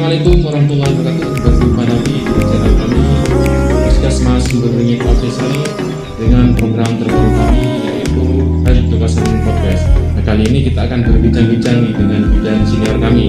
Assalamualaikum warahmatullahi wabarakatuh. Berjumpa lagi di channel kami Puskesmas Sumberberingin Official dengan program terbaru kami yaitu Health Education Podcast. Nah, kali ini kita akan berbincang-bincang dengan bidan senior kami,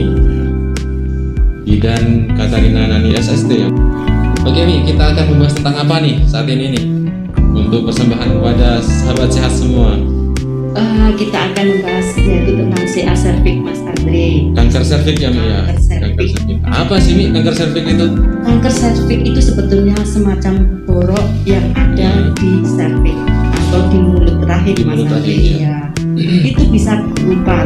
Bidan Katarina Nani SST ya. Oke nih, kita akan membahas tentang apa nih saat ini nih untuk persembahan kepada sahabat sehat semua. Kita akan membahas yaitu tentang CA cervix Mas Andre. Kanker serviks ya Mi ya. Kanker serviks. Apa sih Mi kanker serviks itu? Kanker serviks itu sebetulnya semacam borok yang ada di cervix atau di mulut rahim Mas Andre ya. Itu bisa berupa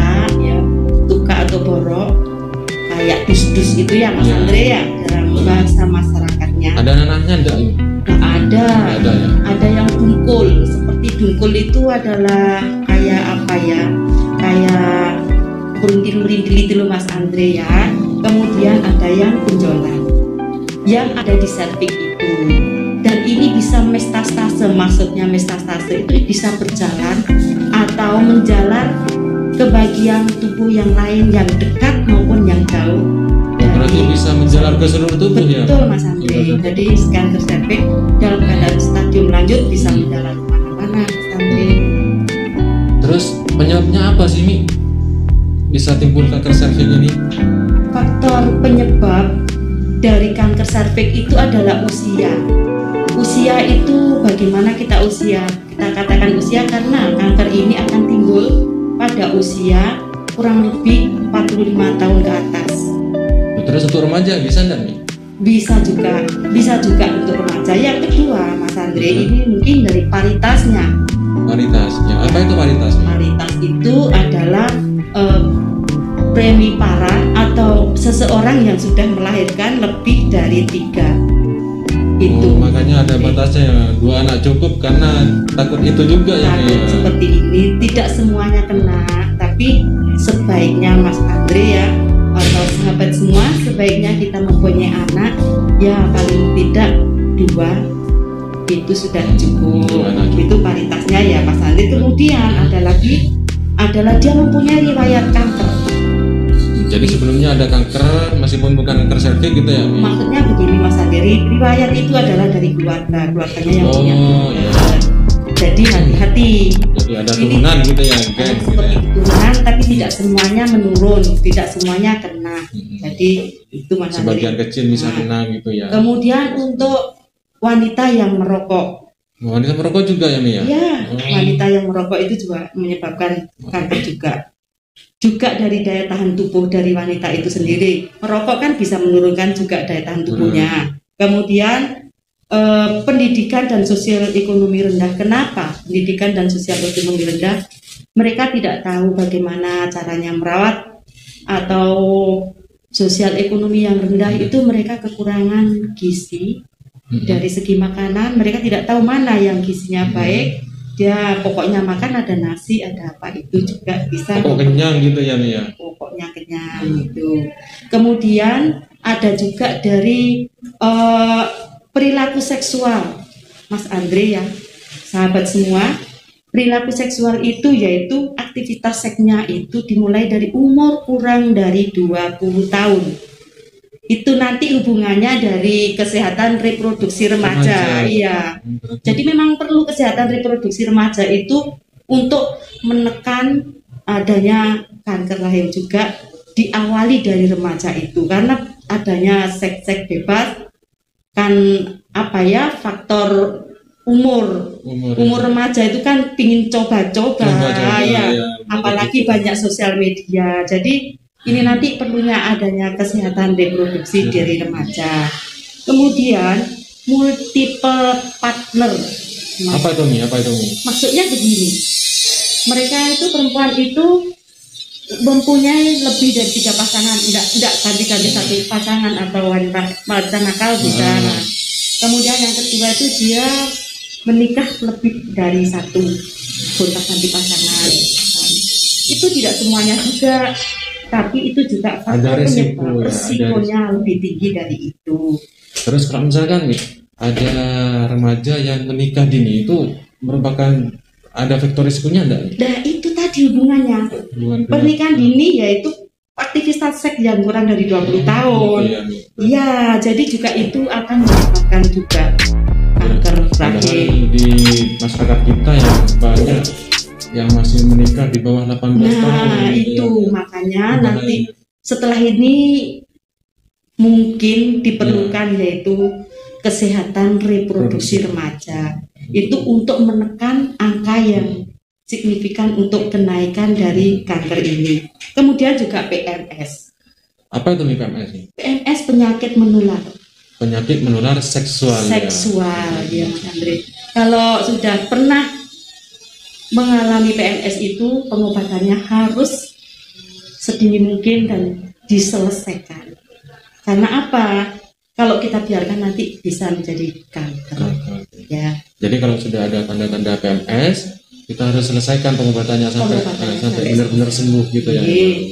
tuka atau borok kayak dus-dus gitu ya Mas Andre ya dalam bahasa masyarakatnya. Ada nanahnya enggak ini? Ada. Ada ya. Ada yang dungkul. Seperti dungkul itu adalah kayak apa ya? Kayak merindil-merindil itu loh Mas Andre ya. Kemudian ada yang benjolan yang ada di serviks itu. Dan ini bisa metastase, maksudnya metastase itu bisa berjalan atau menjalar ke bagian tubuh yang lain yang dekat maupun yang jauh. Berarti bisa menjalar ke seluruh tubuh ya? Betul Mas Andre. Jadi kanker serviks dalam keadaan stadium lanjut bisa menjalar kemana-mana Mas Andre. Terus penyebabnya apa sih Mi? Bisa timbul kanker serviks ini? Faktor penyebab dari kanker serviks itu adalah usia. Usia itu bagaimana kita usia? Kita katakan usia karena kanker ini akan timbul pada usia kurang lebih 45 tahun ke atas. Terus untuk remaja bisa enggak nih? Bisa juga untuk remaja. Yang kedua Mas Andre, ini mungkin dari paritasnya. Paritasnya, apa itu paritasnya? Paritas itu adalah premipara atau seseorang yang sudah melahirkan lebih dari 3. Itu. Makanya ada batasnya ya, 2 anak cukup karena takut itu juga ya. Seperti ini, tidak semuanya kena, tapi sebaiknya Mas Andre ya atau sahabat semua, sebaiknya kita mempunyai anak ya paling tidak 2 itu sudah cukup. Itu paritasnya ya Mas Andre. Kemudian adalah dia mempunyai riwayat kanker. Jadi sebelumnya ada kanker meskipun bukan kanker serviks gitu ya? Maksudnya begini Mas Andre, riwayat itu adalah dari keluarganya yang punya. Iya. Jadi hati-hati. Jadi ada turunan gitu ya, geng, seperti turunan, tapi tidak semuanya menurun, tidak semuanya kena. Jadi itu Mas Andre. Sebagian kecil bisa kena gitu ya. Kemudian untuk wanita yang merokok. Wanita merokok juga ya Mi ya? Iya, wanita yang merokok itu juga menyebabkan kanker juga. Juga dari daya tahan tubuh dari wanita itu sendiri. Merokok kan bisa menurunkan juga daya tahan tubuhnya. Kemudian pendidikan dan sosial ekonomi rendah. Kenapa pendidikan dan sosial ekonomi rendah? Mereka tidak tahu bagaimana caranya merawat, atau sosial ekonomi yang rendah itu mereka kekurangan gizi dari segi makanan. Mereka tidak tahu mana yang gizinya baik. Dia pokoknya makan ada nasi, ada apa, itu juga bisa. Pokok kenyang gitu ya Mi ya? Pokoknya kenyang gitu. Kemudian ada juga dari perilaku seksual Mas Andre ya, sahabat semua. Perilaku seksual itu yaitu aktivitas seksnya itu dimulai dari umur kurang dari 20 tahun. Itu nanti hubungannya dari kesehatan reproduksi remaja. Iya. Jadi memang perlu kesehatan reproduksi remaja itu untuk menekan adanya kanker rahim juga diawali dari remaja itu, karena adanya seks bebas kan faktor umur remaja itu kan pingin coba-coba ya. Apalagi banyak sosial media. Jadi ini nanti perlunya adanya kesehatan reproduksi dari remaja. Kemudian multiple partner. Apa itu Mi? Maksudnya begini, mereka itu perempuan itu mempunyai lebih dari 3 pasangan, tidak ganti-ganti satu pasangan, atau wanita nakal bisa. Kemudian yang kedua itu dia menikah lebih dari 1 gonta-ganti pasangan. Itu tidak semuanya juga, tapi itu juga ada resikonya lebih tinggi dari itu. Terus kalau misalkan nih ada remaja yang menikah dini, itu merupakan ada faktor risikonya enggak? Nah itu tadi hubungannya. Pernikahan dini yaitu aktivitas seks yang kurang dari 20 tahun. Iya, Iya, jadi juga itu akan menyebabkan juga kanker padahal rahim. di masyarakat kita yang banyak yang masih menikah di bawah 18 tahun. Nah, gitu itu ya. makanya Gimana nanti ini? setelah ini mungkin diperlukan yaitu kesehatan reproduksi remaja. Itu untuk menekan angka yang signifikan untuk kenaikan dari kanker ini. Kemudian juga PMS. Apa itu PMS ini? PMS penyakit menular. Penyakit menular seksual. Seksual, ya Mas Andre. Kalau sudah pernah mengalami PMS itu, pengobatannya harus sedini mungkin dan diselesaikan. Karena apa? Kalau kita biarkan nanti bisa menjadi kanker. Ya. Jadi kalau sudah ada tanda-tanda PMS, kita harus selesaikan pengobatannya sampai benar-benar sembuh gitu ya.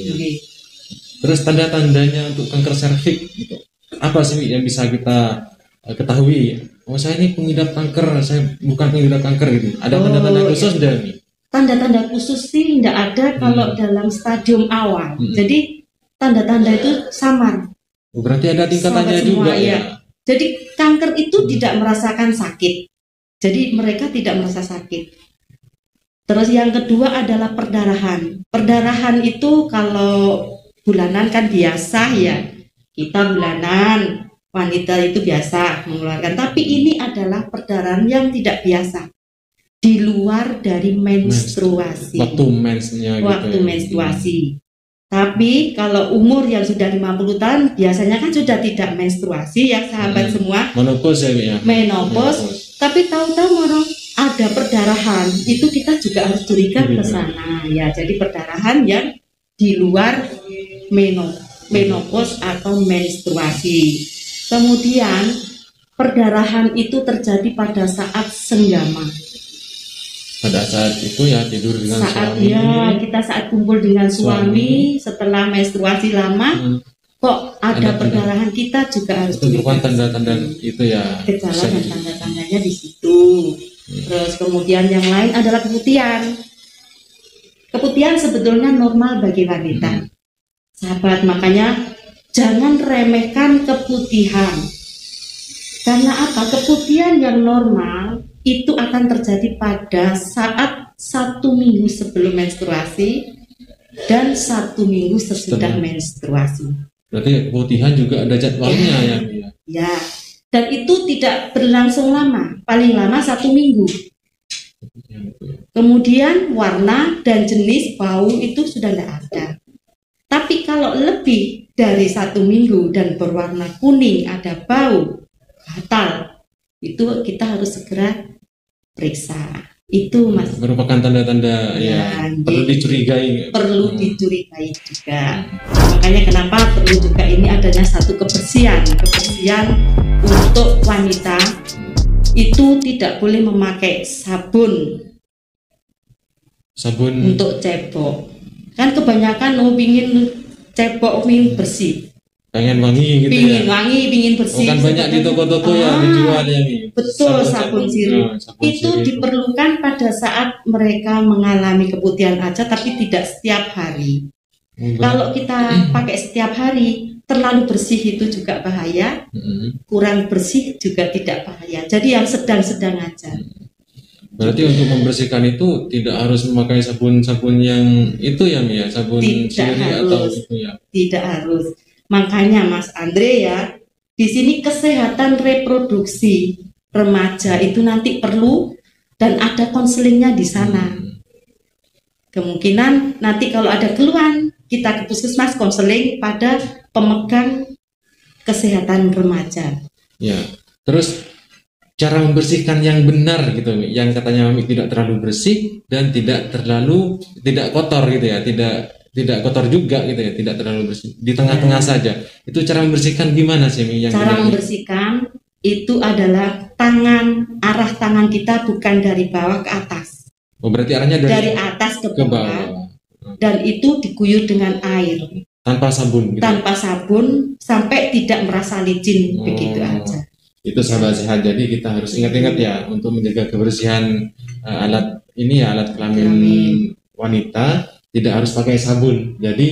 Terus tanda-tandanya untuk kanker serviks gitu. Apa sih yang bisa kita ketahui? Oh, saya ini pengidap kanker, saya bukan pengidap kanker gitu. Ada tanda-tanda khusus enggak nih? Tanda-tanda khusus sih tidak ada kalau dalam stadium awal. Jadi tanda-tanda itu samar. Berarti ada tingkatannya juga ya. Jadi kanker itu tidak merasakan sakit. Jadi mereka tidak merasa sakit. Terus yang kedua adalah perdarahan. Perdarahan itu kalau bulanan kan biasa ya. Kita bulanan, wanita itu biasa mengeluarkan. Tapi ini adalah perdarahan yang tidak biasa. Di luar dari menstruasi. Waktu mensnya gitu. Waktu menstruasi. Tapi kalau umur yang sudah 50 tahun biasanya kan sudah tidak menstruasi ya sahabat semua. Menopause ya. Menopause. Tapi tahu-tahu orang ada perdarahan, itu kita juga harus curiga ke sana ya. Jadi perdarahan yang di luar menopause atau menstruasi. Kemudian perdarahan itu terjadi pada saat senggama. Pada saat itu ya tidur dengan suami. Ya, kita saat kumpul dengan suami setelah menstruasi lama, kok ada perdarahan, kita juga harus itu bukan tanda-tanda itu ya. Gejala dan tanda-tandanya di situ. Terus kemudian yang lain adalah keputihan. Keputihan sebetulnya normal bagi wanita. Sahabat, makanya jangan remehkan keputihan. Karena apa? Keputihan yang normal itu akan terjadi pada saat 1 minggu sebelum menstruasi dan 1 minggu sesudah menstruasi. Berarti keputihan juga ada jadwalnya ya. Ya, dan itu tidak berlangsung lama, paling lama 1 minggu. Kemudian warna dan jenis bau itu sudah tidak ada. Tapi kalau lebih dari 1 minggu dan berwarna kuning, ada bau, gatal, itu kita harus segera periksa. Itu Mas. Merupakan tanda-tanda ya perlu dicurigai. Perlu dicurigai juga. Makanya kenapa perlu juga ini adanya satu kebersihan untuk wanita itu tidak boleh memakai sabun untuk cebok. Kan kebanyakan pingin cebok, pingin bersih. Pengen wangi gitu pingin wangi, pingin bersih. Bukan banyak di toko-toko yang dijual ya nih. Betul, sabun sirih. Itu diperlukan pada saat mereka mengalami keputihan aja, tapi tidak setiap hari. Kalau kita pakai setiap hari, terlalu bersih itu juga bahaya. Kurang bersih juga tidak bahaya. Jadi yang sedang-sedang aja. Berarti untuk membersihkan itu tidak harus memakai sabun-sabun yang itu ya Mia, sabun sirih atau itu ya. Tidak harus. Makanya Mas Andre ya, di sini kesehatan reproduksi remaja itu nanti perlu dan ada konselingnya di sana. Kemungkinan nanti kalau ada keluhan kita ke puskesmas konseling pada pemegang kesehatan remaja. Ya, terus cara membersihkan yang benar gitu, yang katanya Mami tidak terlalu bersih dan tidak kotor gitu ya, tidak kotor juga gitu ya, tidak terlalu bersih, di tengah-tengah saja. Itu cara membersihkan gimana sih Mi? Cara membersihkan itu adalah arah tangan kita bukan dari bawah ke atas. Oh, berarti arahnya dari atas ke bawah. Dan itu diguyur dengan air. Tanpa sabun gitu. Tanpa sabun sampai tidak merasa licin begitu aja. Itu sahabat sehat. Jadi kita harus ingat-ingat ya untuk menjaga kebersihan alat kelamin wanita. Tidak harus pakai sabun. Jadi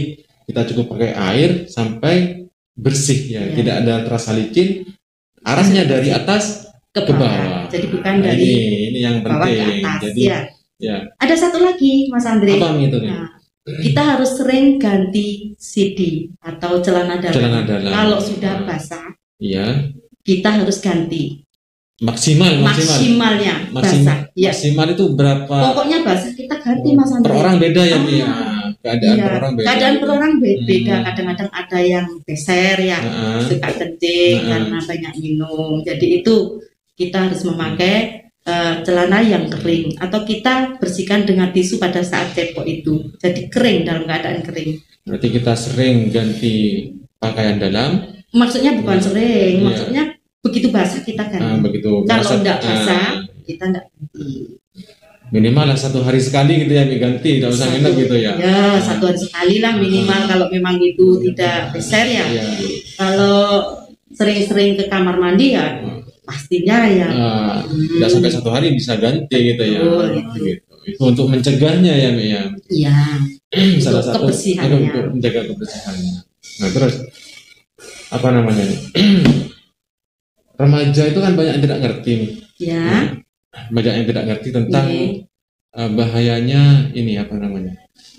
kita cukup pakai air sampai bersih ya, tidak ada terasa licin. Arahnya dari atas ke bawah. Jadi bukan Nah, dari ini yang bawah ke penting. atas. Jadi ya. Ada satu lagi Mas Andre. Apa itu nih? Nah, kita harus sering ganti CD atau celana dalam. Kalau sudah basah, iya, kita harus ganti. Maksimalnya basah. Ya. Maksimal itu berapa? Pokoknya basah kita ganti Mas Andre. Per orang beda ya, Mia. Keadaan per orang beda. Keadaan per orang beda. Kadang-kadang ada yang beser ya, suka kencing karena banyak minum. Jadi itu kita harus memakai celana yang kering atau kita bersihkan dengan tisu pada saat cepok itu. Jadi kering, dalam keadaan kering. Berarti kita sering ganti pakaian dalam. Maksudnya bukan sering, maksudnya begitu basah kita ganti. Kalau tidak basah kita tidak ganti. Minimal lah 1 hari sekali gitu ya ganti, tidak usah nginep gitu ya. Ya 1 hari sekali lah minimal kalau memang itu tidak beser ya. Kalau sering-sering ke kamar mandi ya pastinya ya. Tidak sampai 1 hari bisa ganti gitu ya. Gitu. Itu untuk mencegahnya ya, Mi ya. Iya. Salah satu kebersihannya. untuk menjaga kebersihannya. Nah terus apa namanya nih? Remaja itu kan banyak yang tidak ngerti nih. Ya. Banyak yang tidak ngerti tentang bahayanya ini apa namanya?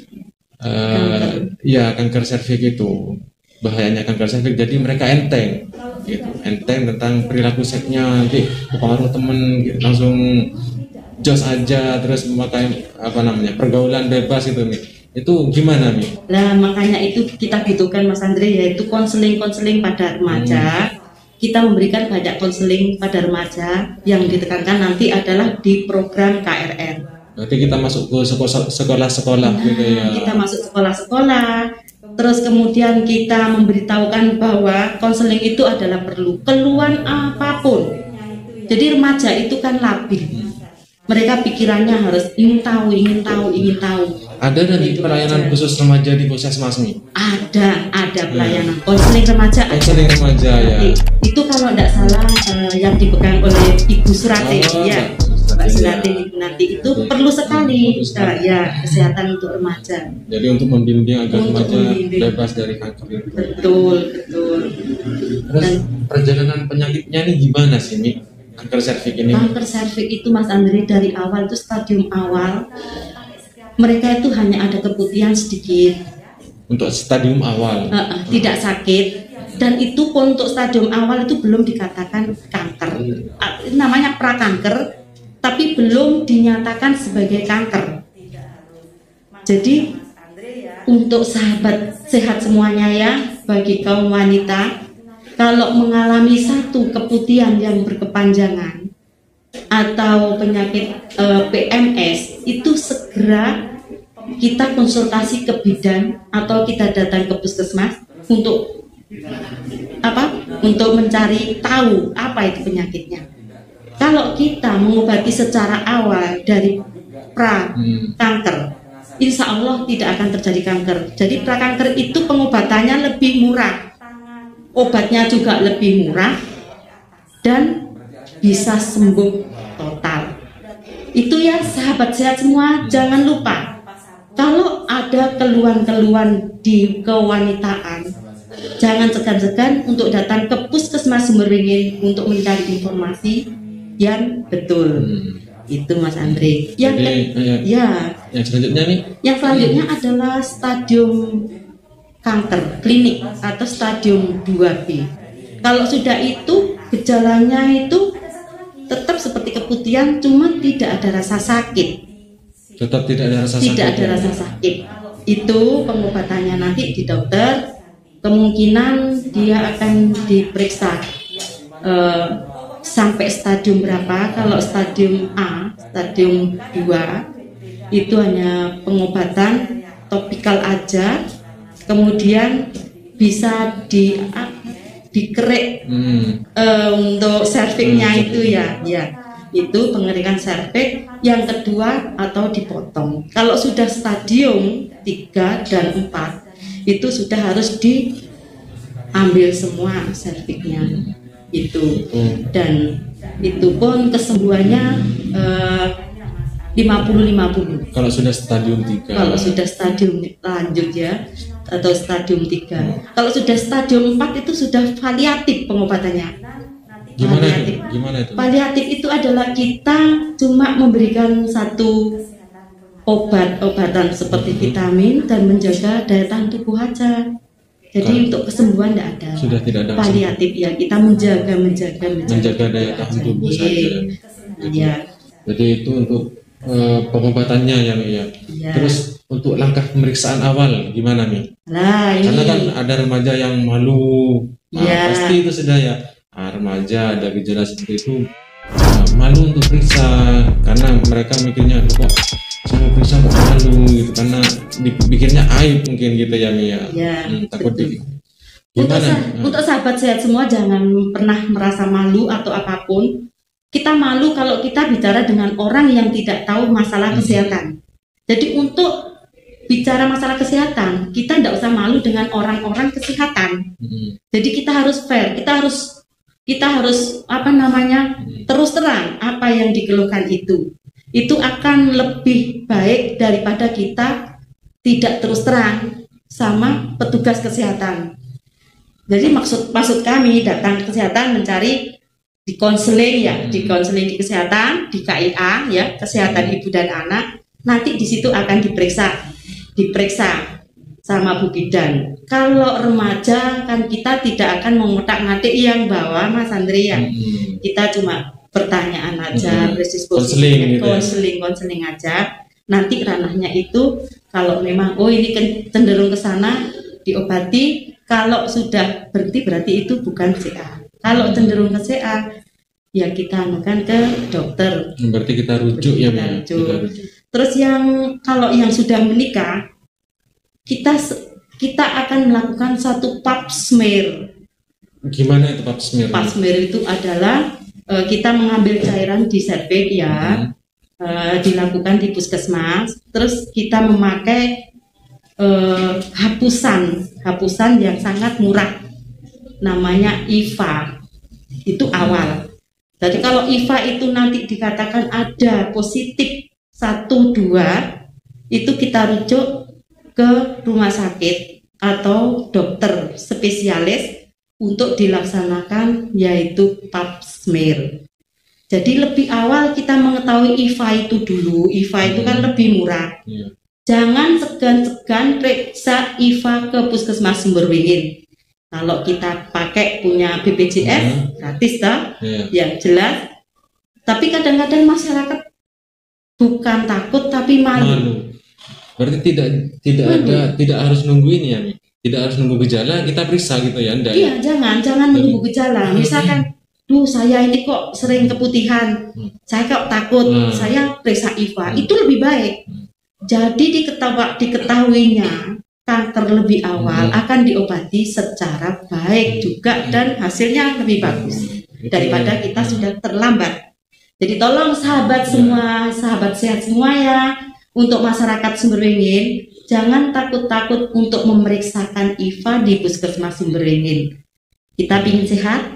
Ya kanker serviks itu. Bahayanya kanker serviks, jadi mereka enteng gitu. Enteng tentang perilaku seksnya, nanti pengaruh temen gitu. Langsung jos aja terus memakai apa namanya pergaulan bebas itu nih. Itu gimana nih? Nah makanya itu kita butuhkan Mas Andre, yaitu konseling pada remaja. Kita memberikan banyak konseling pada remaja, yang ditekankan nanti adalah di program KRR. Berarti kita masuk ke sekolah-sekolah gitu ya. Kita masuk sekolah-sekolah, terus kemudian kita memberitahukan bahwa konseling itu adalah perlu, keluhan apapun. Jadi remaja itu kan labil. Mereka pikirannya harus ingin tahu. Ada dari pelayanan khusus remaja di Puskesmas nih? Ada pelayanan konseling remaja. Konseling remaja ya. Itu kalau tidak salah yang dipegang oleh Ibu Surati ya. Mbak Surati nanti itu perlu sekali ya kesehatan untuk remaja. Jadi untuk membimbing agar remaja bebas dari kanker itu. Betul. Terus perjalanan penyakitnya nih gimana sih, Mi? Kanker serviks ini? Kanker serviks itu Mas Andre dari awal itu stadium awal mereka itu hanya ada keputihan sedikit. Untuk stadium awal? Tidak sakit. Dan itu pun untuk stadium awal itu belum dikatakan kanker. Namanya prakanker, tapi belum dinyatakan sebagai kanker. Jadi untuk sahabat sehat semuanya ya, bagi kaum wanita, kalau mengalami satu keputihan yang berkepanjangan atau penyakit PMS, itu segera kita konsultasi ke bidan atau kita datang ke puskesmas untuk mencari tahu apa itu penyakitnya. Kalau kita mengobati secara awal dari pra-kanker, insya Allah tidak akan terjadi kanker. Jadi pra-kanker itu pengobatannya lebih murah, obatnya juga lebih murah, dan bisa sembuh total. Itu ya sahabat sehat semua, jangan lupa kalau ada keluhan-keluhan di kewanitaan, jangan segan-segan untuk datang ke Puskesmas Sumberwingin untuk mencari informasi yang betul. Itu Mas Andre. Yang selanjutnya nih? Yang selanjutnya adalah stadium kanker klinik atau stadium 2B. Kalau sudah itu gejalanya itu tetap seperti keputihan, cuma tidak ada rasa sakit. Tetap tidak ada rasa sakit. Tidak ada rasa sakit. Itu pengobatannya nanti di dokter. Kemungkinan dia akan diperiksa sampai stadium berapa. Kalau stadium A, stadium 2 itu hanya pengobatan topikal aja. Kemudian bisa dikerik untuk serviksnya itu ya. Itu pengerikan serviks. Yang kedua atau dipotong. Kalau sudah stadium 3 dan 4 itu sudah harus diambil semua serviksnya itu. Dan itu pun kesembuhannya 50-50. Kalau sudah stadium 3. Kalau sudah stadium lanjut ya, atau stadium 3. Kalau sudah stadium 4 itu sudah paliatif pengobatannya. Gimana itu? Paliatif itu adalah kita cuma memberikan satu obatan seperti vitamin dan menjaga daya tahan tubuh aja. Jadi untuk kesembuhan tidak ada. Sudah tidak ada paliatif ya, kita menjaga daya tahan tubuh saja. Ya. Jadi itu untuk pengobatannya ya, Mi ya. Ya. Terus untuk langkah pemeriksaan awal gimana, Mi? Nah, ini. Karena kan ada remaja yang malu. Ya. Pasti itu sudah ya. Remaja ada gejala seperti itu malu untuk periksa karena mereka mikirnya kok saya mau periksa kok malu gitu, karena dipikirnya aib mungkin gitu ya, Mi ya. Takut Untuk sahabat sehat semua, jangan pernah merasa malu atau apapun. Kita malu kalau kita bicara dengan orang yang tidak tahu masalah kesehatan. Jadi untuk bicara masalah kesehatan, kita tidak usah malu dengan orang-orang kesehatan. Jadi kita harus fair, kita harus terus terang apa yang dikeluhkan itu akan lebih baik daripada kita tidak terus terang sama petugas kesehatan. Jadi maksud kami datang ke kesehatan mencari di konseling ya, di konseling di kesehatan, di KIA ya, kesehatan ibu dan anak. Nanti di situ akan diperiksa sama Bu Bidan. Kalau remaja kan kita tidak akan mengotak-ngatik yang bawah, Mas Andre ya. Kita cuma pertanyaan aja, konseling aja. Nanti ranahnya itu kalau memang ini cenderung ke sana diobati. Kalau sudah berarti itu bukan CA. Kalau cenderung ke CA ya kita anukan ke dokter. Berarti kita rujuk ya, Mi. Terus kalau yang sudah menikah, kita akan melakukan satu pap smear. Gimana itu pap smear? Pap smear itu adalah kita mengambil cairan di cervix ya, dilakukan di puskesmas. Terus kita memakai hapusan yang sangat murah, namanya IVA. Itu awal. Jadi kalau IVA itu nanti dikatakan ada positif 1-2, itu kita rujuk ke rumah sakit atau dokter spesialis untuk dilaksanakan yaitu pap smear. Jadi lebih awal kita mengetahui IVA itu dulu. IVA itu kan lebih murah. Jangan segan-segan periksa IVA ke Puskesmas Sumberwingin. Kalau kita pakai punya BPJS gratis dah, yang jelas. Tapi kadang-kadang masyarakat bukan takut tapi malu. Berarti tidak harus nunggu ini ya, Mi? Tidak harus nunggu gejala, kita periksa gitu ya? Iya, jangan menunggu gejala. Misalkan, saya ini kok sering keputihan, saya kok takut, saya periksa IVA, itu lebih baik. Jadi diketahuinya kanker lebih awal akan diobati secara baik juga dan hasilnya lebih bagus daripada kita sudah terlambat. Jadi tolong sahabat semua, sahabat sehat semua ya. Untuk masyarakat Sumberwingin, jangan takut-takut untuk memeriksakan IVA di Puskesmas Sumberwingin. Kita ingin sehat,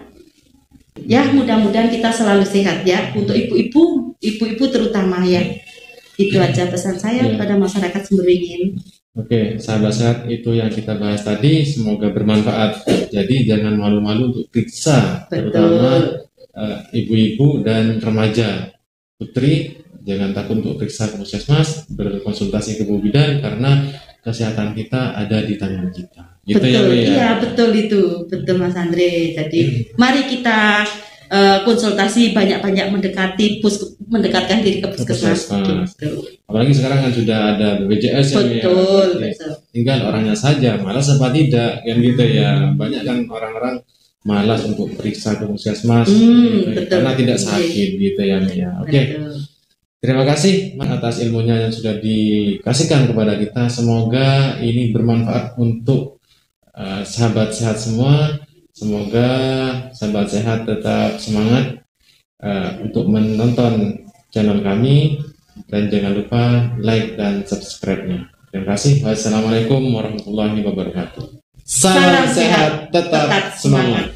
ya mudah-mudahan kita selalu sehat ya. Untuk ibu-ibu terutama ya. Itu aja pesan saya kepada masyarakat Sumberwingin. Oke, sahabat sehat, itu yang kita bahas tadi, semoga bermanfaat. Jadi jangan malu-malu untuk periksa, terutama ibu-ibu dan remaja. Putri, jangan takut untuk periksa ke puskesmas, berkonsultasi ke Bu Bidan karena kesehatan kita ada di tangan kita. Gitu betul, ya, iya betul itu, betul Mas Andre. Jadi mari kita konsultasi banyak-banyak mendekatkan diri ke puskesmas. Gitu. Apalagi sekarang kan sudah ada BPJS betul, ya. Tinggal orangnya saja, malas apa tidak, kan gitu ya. Banyak kan orang-orang malas untuk periksa ke puskesmas gitu, karena tidak sakit gitu ya, Mia. Oke. Terima kasih atas ilmunya yang sudah dikasihkan kepada kita. Semoga ini bermanfaat untuk sahabat sehat semua. Semoga sahabat sehat tetap semangat untuk menonton channel kami dan jangan lupa like dan subscribe-nya. Terima kasih. Wassalamualaikum warahmatullahi wabarakatuh. Salam sehat, tetap semangat.